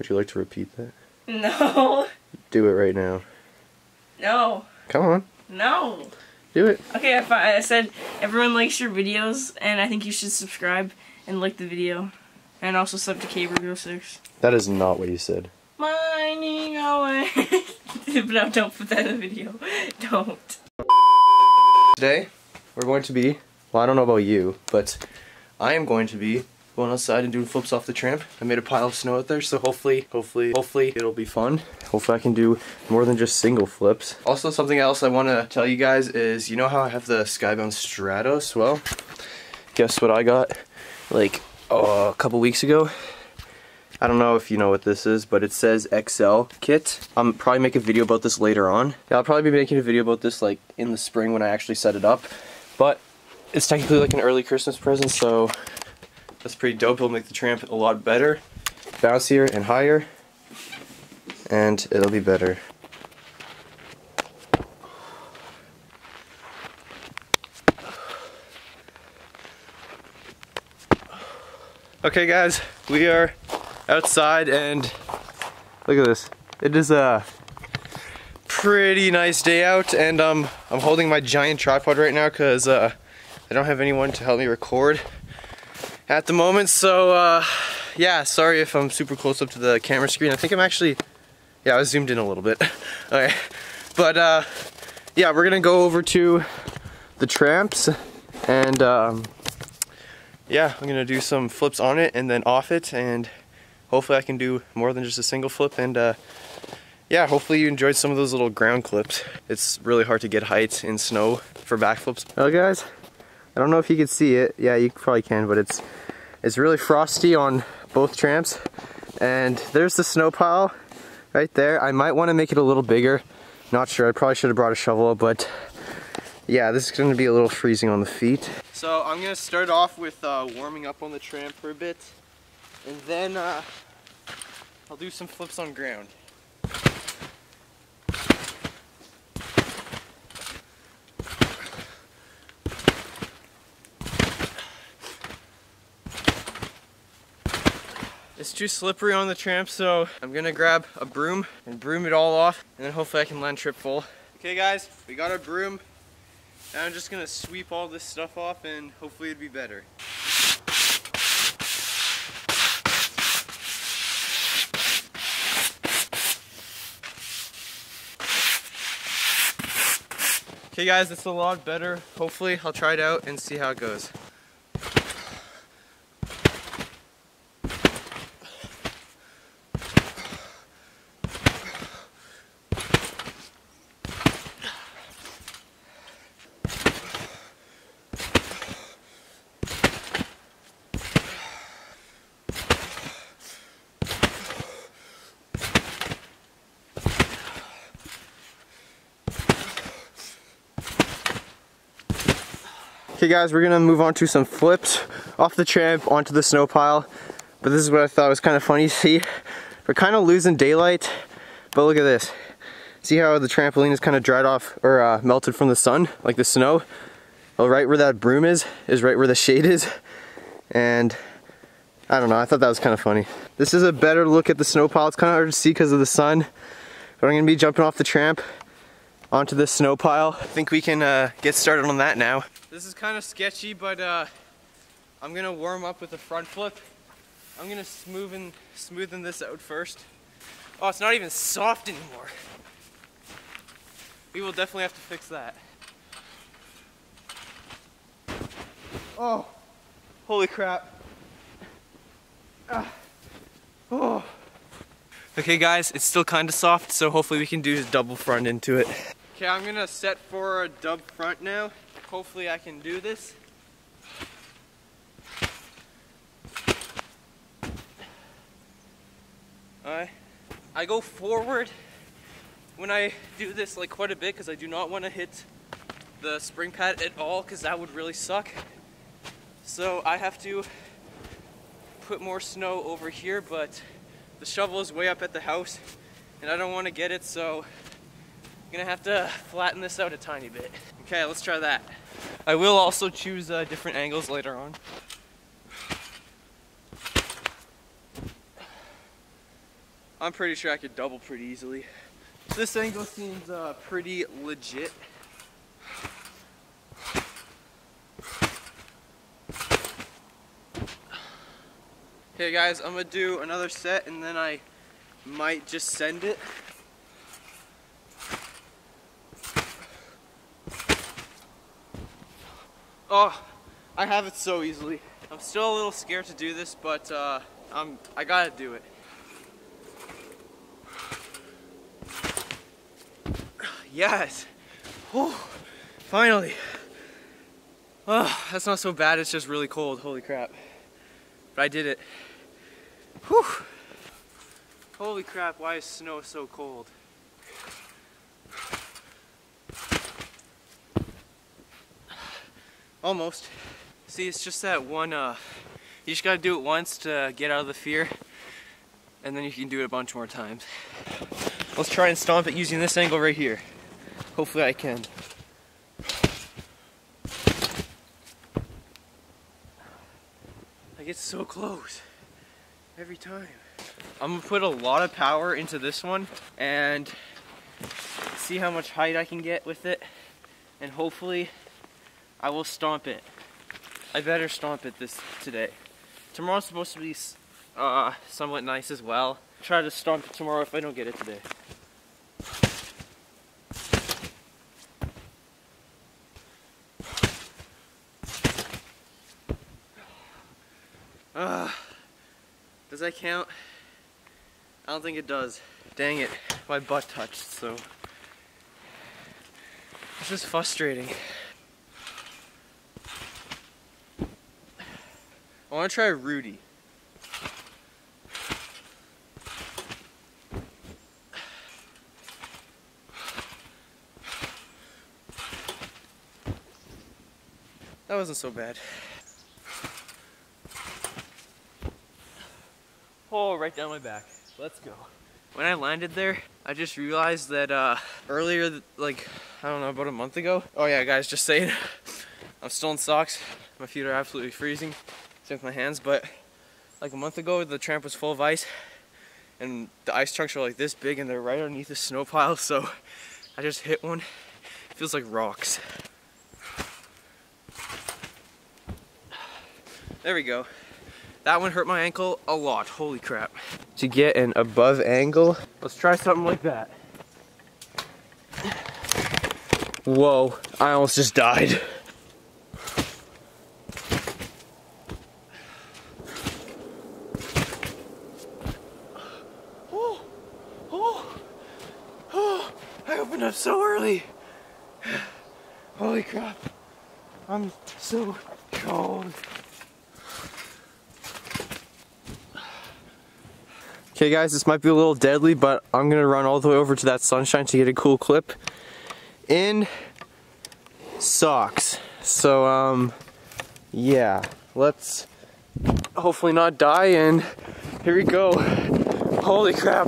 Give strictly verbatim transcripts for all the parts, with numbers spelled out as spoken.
Would you like to repeat that? No. Do it right now. No. Come on. No. Do it. Okay, I, I said everyone likes your videos, and I think you should subscribe and like the video. And also sub to Caber oh six. That is not what you said. Mining away. No, don't put that in the video. Don't. Today, we're going to be, well, I don't know about you, but I am going to be going outside and doing flips off the tramp. I made a pile of snow out there, so hopefully, hopefully, hopefully it'll be fun. Hopefully I can do more than just single flips. Also, something else I want to tell you guys is, you know how I have the Skybound Stratos? Well, guess what I got, like, oh, a couple weeks ago? I don't know if you know what this is, but it says X L kit. I'm probably make a video about this later on. Yeah, I'll probably be making a video about this like in the spring when I actually set it up. But it's technically like an early Christmas present, so that's pretty dope. It'll make the tramp a lot better, bouncier and higher, and it'll be better. Okay guys, we are outside and look at this. It is a pretty nice day out, and um, I'm holding my giant tripod right now because uh, I don't have anyone to help me record at the moment. So uh, yeah, sorry if I'm super close up to the camera screen. I think I'm actually, yeah, I was zoomed in a little bit. Okay, but uh, yeah, we're gonna go over to the tramps and um, yeah, I'm gonna do some flips on it and then off it, and hopefully I can do more than just a single flip. And uh, yeah, hopefully you enjoyed some of those little ground clips. It's really hard to get height in snow for backflips. Well guys, I don't know if you can see it. Yeah, you probably can, but it's it's really frosty on both tramps. And there's the snow pile right there. I might want to make it a little bigger. Not sure, I probably should have brought a shovel, but yeah, this is going to be a little freezing on the feet. So I'm going to start off with uh, warming up on the tramp for a bit. And then uh, I'll do some flips on ground. It's too slippery on the tramp, so I'm gonna grab a broom and broom it all off, and then hopefully I can land trip full. Okay guys, we got our broom. Now I'm just gonna sweep all this stuff off and hopefully it'd be better. Okay guys, it's a lot better. Hopefully I'll try it out and see how it goes. Okay guys, we're gonna move on to some flips off the tramp onto the snow pile. But this is what I thought was kind of funny. See, we're kind of losing daylight, but look at this. See how the trampoline is kind of dried off or uh, melted from the sun, like the snow? Well, right where that broom is, is right where the shade is. And I don't know, I thought that was kind of funny. This is a better look at the snow pile. It's kind of hard to see because of the sun. But I'm gonna be jumping off the tramp onto this snow pile. I think we can uh, get started on that now. This is kind of sketchy, but uh, I'm gonna warm up with a front flip. I'm gonna smoothen, smoothen this out first. Oh, it's not even soft anymore. We will definitely have to fix that. Oh, holy crap. Ah. Oh. Okay guys, it's still kind of soft, so hopefully we can do double front into it. Okay, I'm gonna set for a dub front now. Hopefully I can do this. Alright. I go forward when I do this like quite a bit because I do not want to hit the spring pad at all because that would really suck. So I have to put more snow over here, but the shovel is way up at the house and I don't want to get it, so I'm gonna have to flatten this out a tiny bit. Okay, let's try that. I will also choose uh, different angles later on. I'm pretty sure I could double pretty easily. This angle seems uh, pretty legit. Okay guys, I'm gonna do another set and then I might just send it. Oh, I have it so easily. I'm still a little scared to do this, but uh, I'm, I gotta do it. Yes! Whew. Finally! Oh, that's not so bad, it's just really cold, holy crap. But I did it. Whew. Holy crap, why is snow so cold? Almost. See, it's just that one, uh, you just gotta do it once to get out of the fear, and then you can do it a bunch more times. Let's try and stomp it using this angle right here. Hopefully I can. I get so close every time. I'm gonna put a lot of power into this one and see how much height I can get with it, and hopefully I will stomp it. I better stomp it this today. Tomorrow's supposed to be uh, somewhat nice as well. Try to stomp it tomorrow if I don't get it today. Uh, does that count? I don't think it does. Dang it, my butt touched, so it's just frustrating. I want to try Rudy. That wasn't so bad. Oh, right down my back. Let's go. When I landed there, I just realized that uh, earlier, like, I don't know, about a month ago. Oh yeah, guys, just saying, I'm still in socks. My feet are absolutely freezing. Same with my hands, but like a month ago, the tramp was full of ice, and the ice chunks are like this big, and they're right underneath the snow pile. So I just hit one. It feels like rocks. There we go. That one hurt my ankle a lot, holy crap. To get an above angle, let's try something like that. Whoa, I almost just died. Oh, oh, oh, I opened up so early. Holy crap, I'm so cold. Okay guys, this might be a little deadly, but I'm gonna run all the way over to that sunshine to get a cool clip in socks. So um, yeah, let's hopefully not die, and here we go. Holy crap.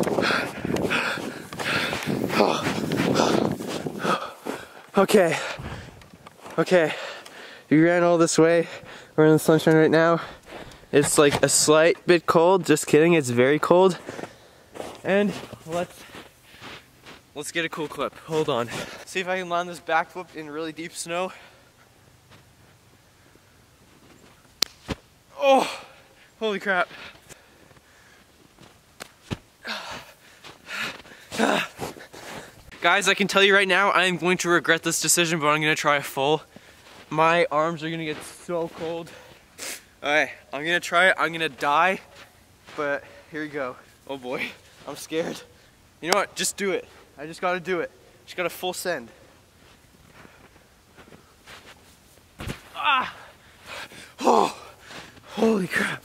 Okay, okay, we ran all this way, we're in the sunshine right now. It's like a slight bit cold, just kidding, it's very cold. And let's let's get a cool clip. Hold on. See if I can land this backflip in really deep snow. Oh, holy crap. Guys, I can tell you right now, I am going to regret this decision, but I'm gonna try a full. My arms are gonna get so cold. Alright, I'm gonna try it, I'm gonna die, but here we go. Oh boy, I'm scared. You know what, just do it. I just gotta do it. Just gotta full send. Ah! Oh! Holy crap.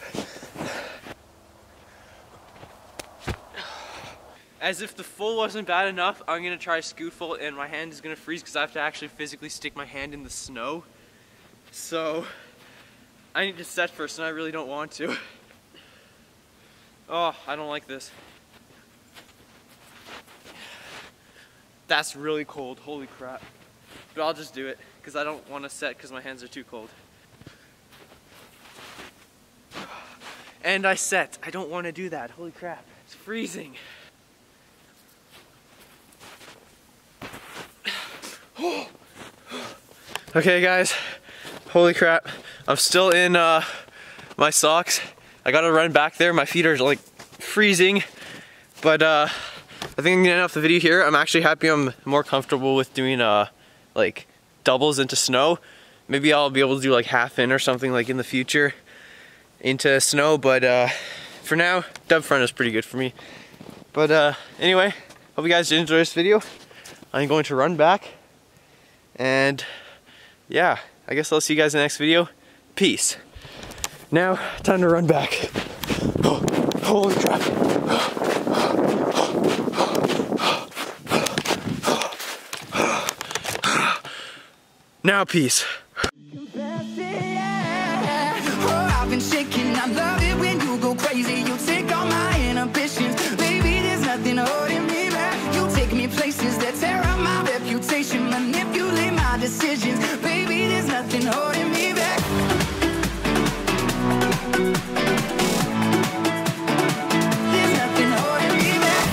As if the full wasn't bad enough, I'm gonna try scoot full, and my hand is gonna freeze because I have to actually physically stick my hand in the snow. So I need to set first, and I really don't want to. Oh, I don't like this. That's really cold, holy crap. But I'll just do it, because I don't want to set because my hands are too cold. And I set. I don't want to do that, holy crap. It's freezing. Okay guys, holy crap. I'm still in uh, my socks. I gotta run back there. My feet are like freezing. But uh, I think I'm gonna end off the video here. I'm actually happy I'm more comfortable with doing uh, like doubles into snow. Maybe I'll be able to do like half in or something like in the future into snow. But uh, for now, dub front is pretty good for me. But uh, anyway, hope you guys did enjoy this video. I'm going to run back. And yeah, I guess I'll see you guys in the next video. Peace. Now, time to run back. Oh, holy crap. Now peace. I've been shaking, I love it when you go crazy. You take all my inhibitions. Baby, there's nothing holding me back. You take me places that tear up my reputation, manipulate my decisions. Baby, there's nothing holding me back. There's nothing holding me back.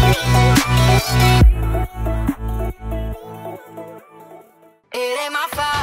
It ain't my fault.